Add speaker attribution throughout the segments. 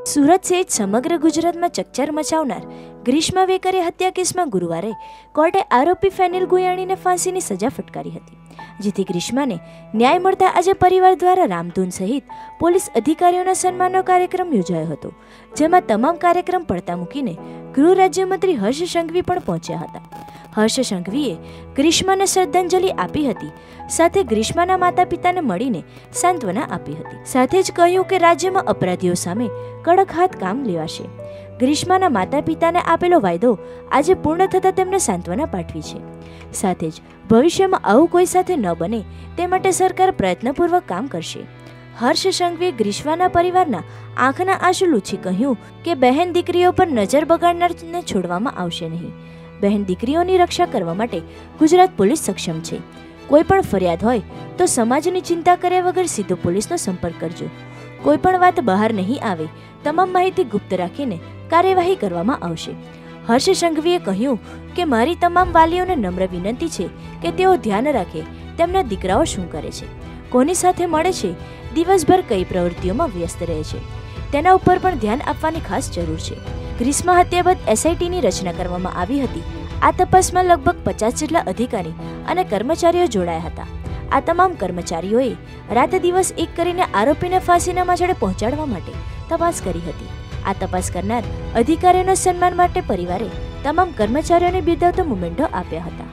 Speaker 1: સુરત સહિત સમગ્ર ગુજરાતમાં ચકચાર મચાવનાર ગ્રીષ્મા વેકરે હત્યા કેસમાં ગુરુવારે કોર્ટે આરોપી ફેનિલ ગુયાણીને ફાંસીની સજા ફટકારી હતી, જેથી ગ્રીષ્માને ન્યાય મળતા આજે પરિવાર દ્વારા રામધૂન સહિત પોલીસ અધિકારીઓના સન્માનનો કાર્યક્રમ યોજાયો હતો, જેમાં તમામ કાર્યક્રમ પડતા મૂકીને ગૃહ રાજ્યમંત્રી હર્ષ સંઘવી પણ પહોંચ્યા હતા. હર્ષ સંઘવીએ ગ્રીષ્માને શ્રદ્ધાંજલિ આપી હતી, સાથે ગ્રીષ્માના માતા પિતાને મળીને સાંત્વના આપી હતી. સાથે જ કહ્યું કે રાજ્યમાં અપરાધીઓ સામે કડક હાથ કામ લેવાશે. ગ્રીષ્માના માતા પિતાને આપેલો વાયદો આજે પૂર્ણ થતાં તેમને સાંત્વના પાઠવી છે. સાથે જ ભવિષ્યમાં આવું કોઈ સાથે ન બને તે માટે સરકાર પ્રયત્નપૂર્વક કામ કરશે. હર્ષ સંઘવીએ ગ્રીષ્માના પરિવારના આંખના આંસુ લૂછી કહ્યું કે બહેન દીકરીઓ પર નજર બગાડનારને છોડવામાં આવશે નહીં. બહેન દીકરીઓની રક્ષા કરવા માટે ગુજરાત પોલીસ સક્ષમ છે. કોઈ પણ ફરિયાદ હોય તો સમાજની ચિંતા કર્યા વગર સીધો પોલીસનો સંપર્ક કરજો. કોઈ પણ વાત બહાર નહીં આવે, તમામ માહિતી ગુપ્ત રાખીને કાર્યવાહી કરવામાં આવશે. હર્ષ સંઘવીએ કહ્યું કે મારી તમામ વાલીઓને નમ્ર વિનંતી છે કે તેઓ ધ્યાન રાખે તેમના દીકરાઓ શું કરે છે, કોની સાથે મળે છે, દિવસભર કઈ પ્રવૃત્તિઓમાં વ્યસ્ત રહે છે, તેના ઉપર પણ ધ્યાન આપવાની ખાસ જરૂર છે. ગ્રીષ્મા હત્યા બાદ એસઆઈટીની રચના કરવામાં આવી હતી. આ તપાસમાં લગભગ 50 જેટલા અધિકારી અને કર્મચારીઓ જોડાયા હતા. આ તમામ કર્મચારીઓએ રાત દિવસ એક કરીને આરોપીને ફાંસીના માંચડે પહોંચાડવા માટે તપાસ કરી હતી. આ તપાસ કરનાર અધિકારીઓના સન્માન માટે પરિવારે તમામ કર્મચારીઓને બિરદાવતો મોમેન્ટો આપ્યા હતા.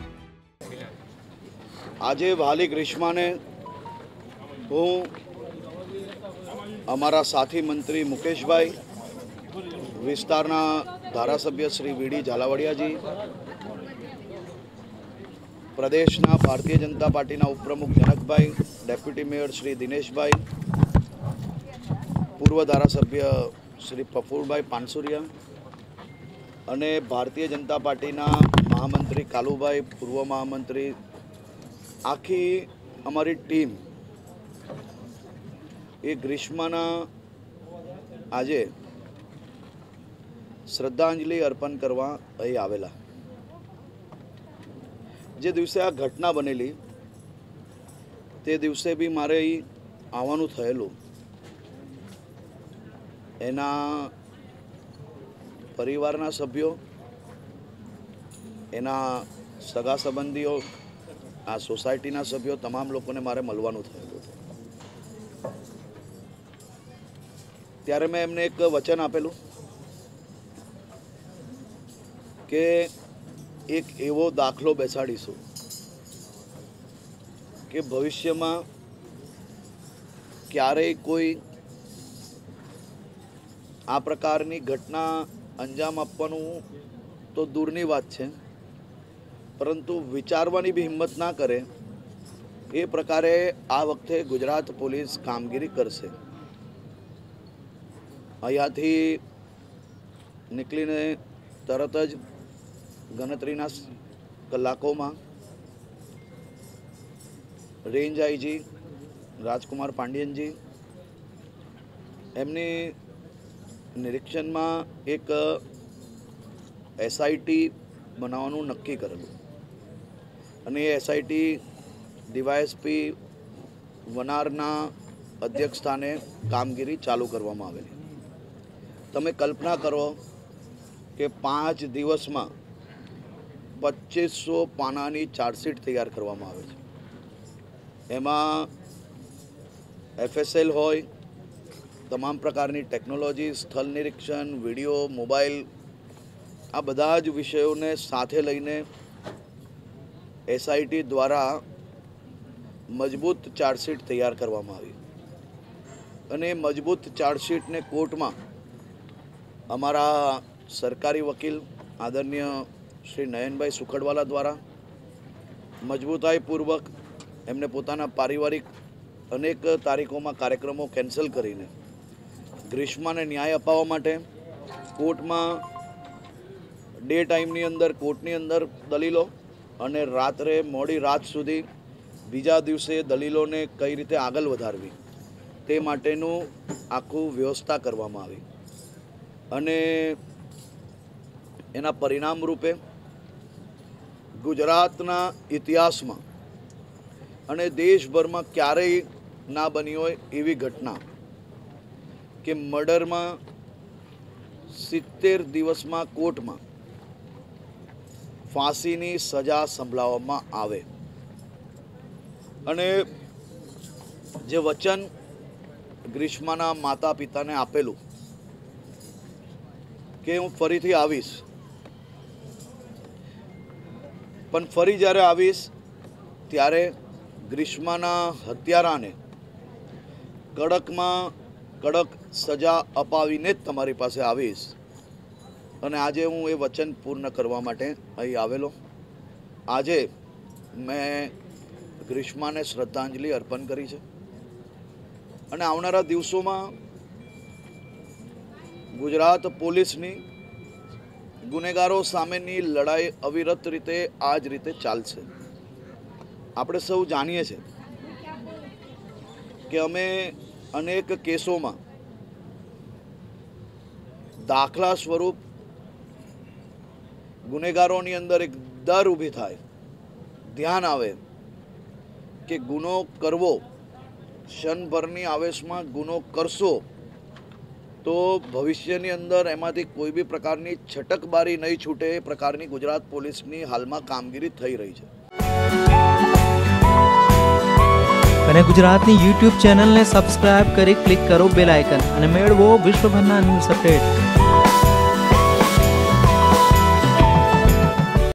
Speaker 2: આજે વાલી ગ્રીષ્માને હું અમારા સાથી મંત્રી મુકેશભાઈ, વિસ્તારના ધારાસભ્ય શ્રી વીડી ઝાલાવાડિયાજી, પ્રદેશના ભારતીય જનતા પાર્ટીના ઉપપ્રમુખ જનકભાઈ, ડેપ્યુટી મેયર શ્રી દિનેશભાઈ, પૂર્વ ધારાસભ્ય શ્રી પ્રફુલભાઈ પાનસુરિયા અને ભારતીય જનતા પાર્ટીના મહામંત્રી કાલુભાઈ, પૂર્વ મહામંત્રી, આખી અમારી ટીમ એ ગ્રીષ્માના આજે શ્રદ્ધાંજલિ અર્પણ કરવા અહીં આવેલા. જે દિવસે આ ઘટના બનેલી તે દિવસે બી મારે અહીં આવવાનું થયેલું. એના પરિવારના સભ્યો, એના સગા સંબંધીઓ, આ સોસાયટીના સભ્યો, તમામ લોકોને મારે મળવાનું થયેલું. ત્યારે મેં એમને એક વચન આપેલું કે એક એવો દાખલો બેસાડીશું કે ભવિષ્યમાં ક્યારેય કોઈ આ પ્રકારની ઘટના અંજામ આપવાનું તો દૂરની વાત છે, પરંતુ વિચારવાની બી હિંમત ના કરે એ પ્રકારે આ વખતે ગુજરાત પોલીસ કામગીરી કરશે. અહીંયાથી નીકળીને તરત જ ગણતરીના કલાકોમાં રેન્જ આઈજી રાજકુમાર પાંડિયનજી એમની નિરીક્ષણમાં એક એસઆઈટી બનાવવાનું નક્કી કરેલું અને એ એસઆઈટી ડીવાયએસપી વનારના અધ્યક્ષ સ્થાને કામગીરી ચાલુ કરવામાં આવેલી. તમે કલ્પના કરો કે 5 દિવસમાં 2500 પાનાની ચાર્જશીટ તૈયાર કરવામાં આવે છે. એમાં એફએસએલ હોય, તમામ પ્રકારની ટેકનોલોજી, સ્થળ નિરીક્ષણ, વિડીયો, મોબાઈલ, આ બધા જ વિષયોને સાથે લઈને એસઆઈટી દ્વારા મજબૂત ચાર્જશીટ તૈયાર કરવામાં આવી અને મજબૂત ચાર્જશીટને કોર્ટમાં અમારા સરકારી વકીલ આદરણીય શ્રી નયનભાઈ સુખડવાલા દ્વારા મજબૂતાઈપૂર્વક એમને પોતાના પારિવારિક અનેક તારીખોમાં કાર્યક્રમો કેન્સલ કરીને ગ્રીષ્માને ન્યાય અપાવવા માટે કોર્ટમાં ડે ટાઈમની અંદર કોર્ટની અંદર દલીલો અને રાત્રે મોડી રાત સુધી બીજા દિવસે દલીલોને કઈ રીતે આગળ વધારવી તે માટેનું આખું વ્યવસ્થા કરવામાં આવી અને એના પરિણામ રૂપે ગુજરાતના ઇતિહાસમાં અને દેશભરમાં ક્યારેય ના બની હોય એવી ઘટના કે મર્ડરમાં 70 દિવસમાં કોર્ટમાં ફાંસીની સજા સંભળાવવામાં આવે અને જે વચન ગ્રીષ્માના માતા પિતાને આપેલું કે હું ફરીથી આવીશ, પણ ફરી જ્યારે આવીશ ત્યારે ગ્રીષ્માના હત્યારાને કડકમાં કડક સજા અપાવીને જ તમારી પાસે આવીશ. અને આજે હું એ વચન પૂર્ણ કરવા માટે અહીં આવેલો. આજે મેં ગ્રીષ્માને શ્રદ્ધાંજલિ અર્પણ કરી છે અને આવનારા દિવસોમાં ગુજરાત પોલીસની ગુનેગારો સામેની લડાઈ અવિરત રીતે આ જ રીતે ચાલશે. આપણે સૌ જાણીએ છીએ કે અમે અનેક કેસોમાં દાખલા સ્વરૂપ ગુનેગારોની અંદર એક ડર ઊભી થાય, ધ્યાન આવે કે ગુનો કરવો, ક્ષણભરની આવેશમાં ગુનો કરશો તો ભવિષ્યની અંદર એમાંથી કોઈ બી પ્રકારની છટકબારી નહીં છૂટે એ પ્રકારની ગુજરાત પોલીસની હાલમાં કામગીરી થઈ રહી છે.
Speaker 3: અને ગુજરાતની YouTube ચેનલને સબસ્ક્રાઇબ કરી ક્લિક કરો બેલ આઇકન અને મેળવો વિશ્વભરના ન્યૂઝ અપડેટ.